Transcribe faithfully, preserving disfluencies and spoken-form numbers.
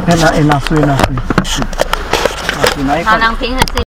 哎，拿哎拿水拿水，拿水拿一好， 块。 让平衡自己。